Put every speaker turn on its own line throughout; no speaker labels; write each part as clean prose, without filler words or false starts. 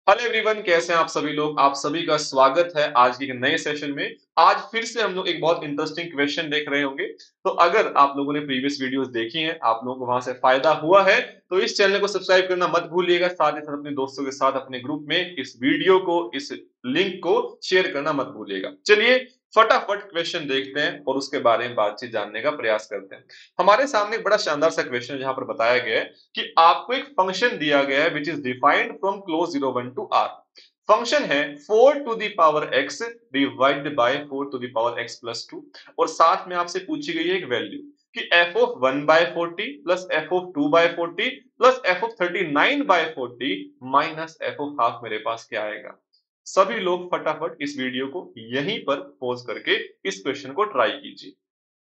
Hello everyone, कैसे हैं आप सभी लोग। आप सभी का स्वागत है आज के एक नए सेशन में। आज फिर से हम लोग एक बहुत इंटरेस्टिंग क्वेश्चन देख रहे होंगे। तो अगर आप लोगों ने प्रीवियस वीडियोस देखी हैं, आप लोगों को वहां से फायदा हुआ है, तो इस चैनल को सब्सक्राइब करना मत भूलिएगा। साथ ही साथ अपने दोस्तों के साथ अपने ग्रुप में इस वीडियो को, इस लिंक को शेयर करना मत भूलिएगा। चलिए फटाफट क्वेश्चन देखते हैं और उसके बारे में बातचीत जानने का प्रयास करते हैं। हमारे सामने एक बड़ा शानदार सा क्वेश्चन है जहां पर बताया गया है कि आपको एक फंक्शन दिया गया है which is defined from close 01 to R. Function है 4 to the power x divided by 4 to the power x plus 2 और साथ में आपसे पूछी गई है एक वैल्यू कि f of 1 by 40 plus f of 2 by 40 plus f of 39 by 40 minus f of half मेरे पास क्या आएगा। सभी लोग फटाफट इस वीडियो को यहीं पर पॉज करके इस क्वेश्चन को ट्राई कीजिए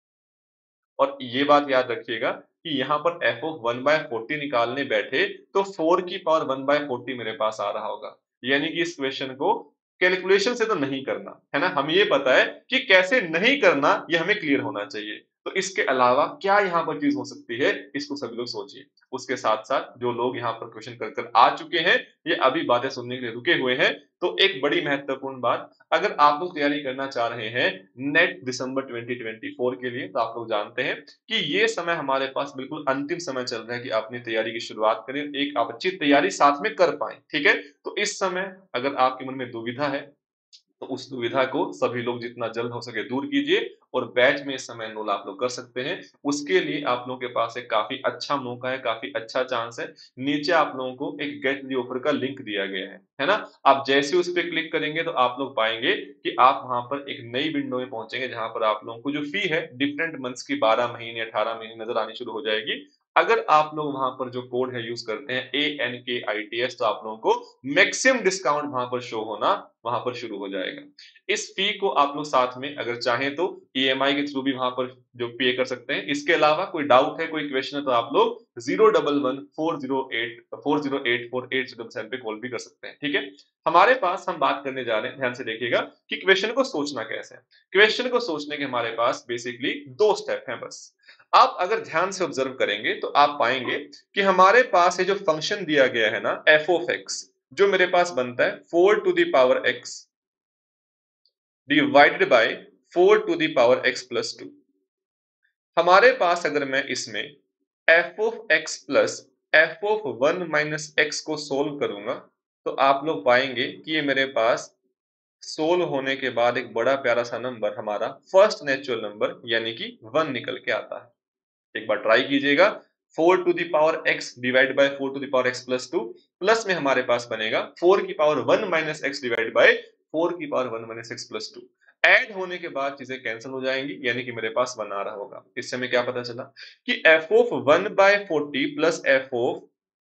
और ये बात याद रखिएगा कि यहाँ पर f ऑफ 1 बाय 40 निकालने बैठे तो 4 की पावर 1 बाय 40 मेरे पास आ रहा होगा। यानी कि इस क्वेश्चन को कैलकुलेशन से तो नहीं करना है ना, हमें ये पता है कि कैसे नहीं करना, ये हमें क्लियर होना चाहिए। तो इसके अलावा क्या यहाँ पर चीज हो सकती है, इसको सभी लोग सोचिए। उसके साथ साथ जो लोग यहाँ पर क्वेश्चन कर कर आ चुके हैं, ये अभी बातें सुनने के लिए रुके हुए हैं, तो एक बड़ी महत्वपूर्ण बात, अगर आप लोग तैयारी करना चाह रहे हैं नेट दिसंबर 2024 के लिए, तो आप लोग जानते हैं कि ये समय हमारे पास बिल्कुल अंतिम समय चल रहा है कि अपनी तैयारी की शुरुआत करें, एक आप अच्छी तैयारी साथ में कर पाए। ठीक है, तो इस समय अगर आपके मन में दुविधा है तो उस दुविधा को सभी लोग जितना जल्द हो सके दूर कीजिए और बैच में इस समय एनरोल आप लोग कर सकते हैं। उसके लिए आप लोगों के पास एक काफी अच्छा मौका है, काफी अच्छा चांस है। नीचे आप लोगों को एक गेट दी ऑफर का लिंक दिया गया है ना। आप जैसे उस पर क्लिक करेंगे तो आप लोग पाएंगे कि आप वहां पर एक नई विंडो में पहुंचेंगे जहां पर आप लोगों को जो फी है डिफरेंट मंथ्स की 12 महीने 18 महीने नजर आनी शुरू हो जाएगी। अगर आप लोग वहां पर जो कोड है यूज करते हैं ANKITS, तो आप लोगों को मैक्सिमम डिस्काउंट वहां पर शो होना वहां पर शुरू हो जाएगा। इस फी को आप लोग साथ में अगर चाहें तो EMI के थ्रू भी वहां पर जो पे कर सकते हैं। इसके अलावा कोई डाउट है, कोई क्वेश्चन है, तो आप लोग 011 408 408 4807 पे कॉल भी कर सकते हैं। ठीक है, हमारे पास हम बात करने जा रहे हैं, ध्यान से देखिएगा कि क्वेश्चन को सोचना कैसे है। क्वेश्चन को सोचने के हमारे पास बेसिकली दो स्टेप हैं बस। आप अगर ध्यान से ऑब्जर्व करेंगे तो आप पाएंगे कि हमारे पास ये जो फंक्शन दिया गया है ना f ऑफ x, जो मेरे पास बनता है 4 to the power x divided by 4 to the power x plus 2। हमारे पास अगर मैं इसमें f of x plus f of 1 minus x को सोल्व करूंगा तो आप लोग पाएंगे कि ये मेरे पास सोल्व होने के बाद एक बड़ा प्यारा सा नंबर, हमारा फर्स्ट नेचुरल नंबर यानी कि 1 निकल के आता है। एक बार ट्राई कीजिएगा। 4 to the power x divide by 4 to the power x plus 2, plus में हमारे पास बनेगा 4 की पावर 1 माइनस x डिवाइड बाय 4 की पावर 1 माइनस x प्लस 2। ऐड होने के बाद चीजें कैंसिल हो जाएंगी, यानी कि मेरे पास 1 आ रहा होगा। इससे हमें क्या पता चला कि f of 1 by 40 plus f of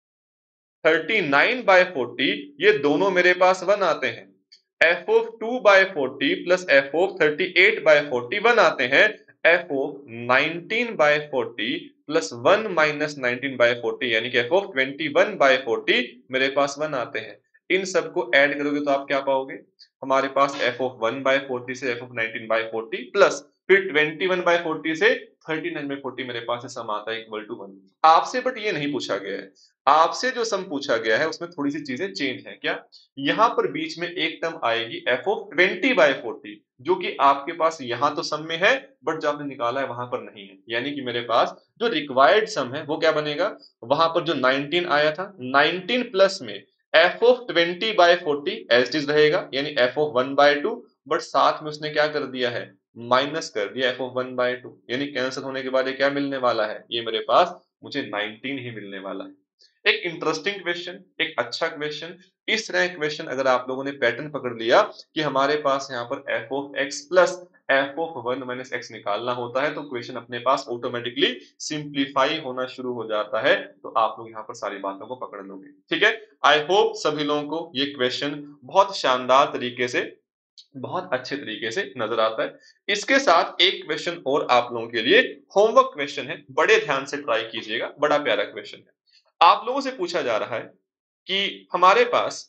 39 by 40, ये दोनों मेरे पास 1 आते हैं। f of 2 by 40 plus f of 38 by 40 1 आते हैं। f of 19 by 40 plus 1 minus 19 by 40 यानी कि f ऑफ 21 बाय 40 मेरे पास 1 आते हैं। इन सबको ऐड करोगे तो आप क्या पाओगे, हमारे पास f ऑफ 1 बाय 40 से f ऑफ 19 बाय 40 प्लस फिर 21 बाय 40 से 39 बाय 40 मेरे पास सम आता है इक्वल टू 1। आपसे बट ये नहीं पूछा गया है। आपसे जो सम पूछा गया है उसमें थोड़ी सी चीजें चेंज है। क्या, यहाँ पर बीच में एक टर्म आएगी f ऑफ 20 बाय 40, जो कि आपके पास यहाँ तो सम में है बट जो आपने निकाला है वहां पर नहीं है। यानी कि मेरे पास जो रिक्वायर्ड सम है वो क्या बनेगा, वहां पर जो 19 आया था 19 प्लस में f of 20 by 40 as is रहेगा, यानी f ऑफ 1 बाय 2, बट साथ में उसने क्या कर दिया है, माइनस कर दिया f ऑफ 1 बाय 2, यानी कैंसिल होने के बाद ये क्या मिलने वाला है, ये मेरे पास मुझे 19 ही मिलने वाला है। एक इंटरेस्टिंग क्वेश्चन, एक अच्छा क्वेश्चन। इस तरह क्वेश्चन अगर आप लोगों ने पैटर्न पकड़ लिया कि हमारे पास यहाँ पर f of x plus f of 1 minus x निकालना होता है, तो क्वेश्चन अपने पास ऑटोमेटिकली सिंप्लीफाई होना शुरू हो जाता है। तो आप लोग यहाँ पर सारी बातों को पकड़ लोगे। ठीक है, आई होप सभी लोगों को ये क्वेश्चन बहुत शानदार तरीके से, बहुत अच्छे तरीके से नजर आता है। इसके साथ एक क्वेश्चन और आप लोगों के लिए होमवर्क क्वेश्चन है, बड़े ध्यान से ट्राई कीजिएगा, बड़ा प्यारा क्वेश्चन है। आप लोगों से पूछा जा रहा है कि हमारे पास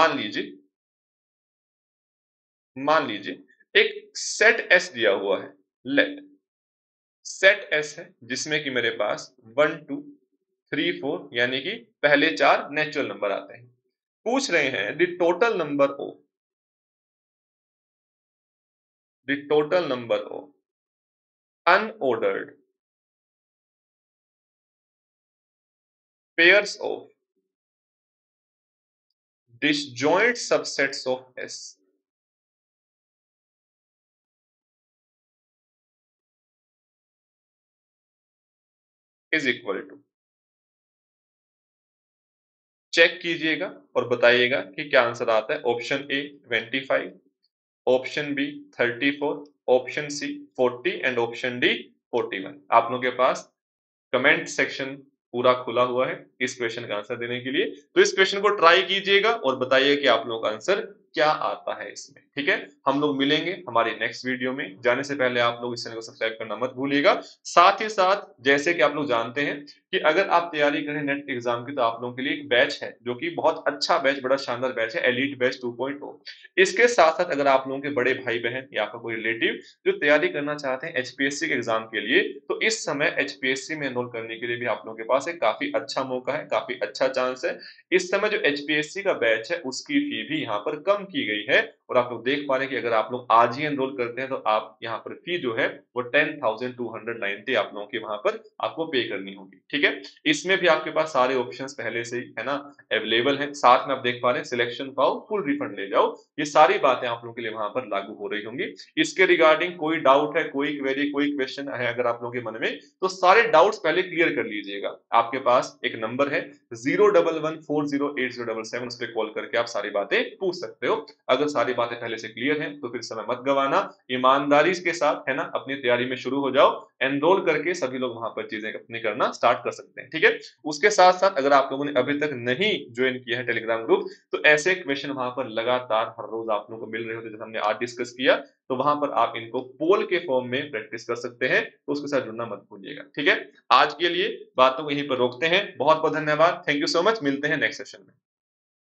मान लीजिए एक सेट एस दिया हुआ है। लेट सेट एस है जिसमें कि मेरे पास 1 2 3 4 यानी कि पहले 4 नेचुरल नंबर आते हैं। पूछ रहे हैं the total number of unordered pairs of disjoint subsets of S is equal to, check कीजिएगा और बताइएगा कि क्या आंसर आता है। Option A 25, option B 34, option C 40 and option D 41। आप लोगों के पास कमेंट सेक्शन पूरा खुला हुआ है इस क्वेश्चन का आंसर देने के लिए। तो इस क्वेश्चन को ट्राई कीजिएगा और बताइए कि आप लोगों का आंसर क्या आता है इसमें। ठीक है, हम लोग मिलेंगे हमारी नेक्स्ट वीडियो में। जाने से पहले आप लोग इस चैनल को सब्सक्राइब करना मत भूलिएगा। साथ ही साथ जैसे कि आप लोग जानते हैं कि अगर आप तैयारी करें नेट एग्जाम की, तो आप लोगों के लिए एक बैच है जो कि बहुत अच्छा बैच, बड़ा शानदार बैच है, एलीट बैच 2.0। इसके साथ साथ अगर आप लोगों के बड़े भाई बहन या आपका कोई रिलेटिव जो तैयारी करना चाहते हैं एचपीएससी के एग्जाम के लिए, तो इस समय एचपीएससी में एनरोल करने के लिए भी आप लोगों के पास एक काफी अच्छा मौका है, काफी अच्छा चांस है। इस समय जो एचपीएससी का बैच है उसकी फी भी यहाँ पर कम की गई है, और आप लोग देख पा रहे हैं कि अगर आप लोग आज ही एनरोल करते हैं तो आप यहाँ पर फी जो है वो 10,290 आप लोगों की वहां पर आपको पे करनी होगी। ठीक है, इसमें भी आपके पास सारे ऑप्शंस पहले से ही है ना अवेलेबल हैं। साथ में आप देख पा रहे हैं सिलेक्शन पाओ, फुल रिफंड ले जाओ, ये सारी बातें आप लोगों के लिए वहां पर लागू हो रही होंगी। इसके रिगार्डिंग कोई डाउट है, कोई क्वेरी, कोई क्वेश्चन है अगर आप लोगों के मन में, तो सारे डाउट्स पहले क्लियर कर लीजिएगा। आपके पास एक नंबर है 011408077, उस पर कॉल करके आप सारी बातें पूछ सकते हो। अगर सारी बातें पहले से क्लियर हैं तो फिर समय मत गवाना, ईमानदारी के साथ है ना अपनी तैयारी में शुरू हो जाओ। एनरोल करके सभी लोग वहां पर चीजें अपनी करना स्टार्ट कर सकते हैं। ठीक है, उसके साथ साथ अगर आप लोगों ने अभी तक नहीं ज्वाइन किया है टेलीग्राम ग्रुप, तो ऐसे क्वेश्चन वहां पर लगातार हर रोज आप लोगों को मिल रहे होते, जैसे हमने आज डिस्कस किया, तो वहां पर आप इनको पोल के फॉर्म में प्रैक्टिस कर सकते हैं। तो उसके साथ जुड़ना मत भूलिएगा। ठीक है, आज के लिए बातों को यहीं पर रोकते हैं। बहुत बहुत धन्यवाद, थैंक यू सो मच, मिलते हैं नेक्स्ट सेशन में।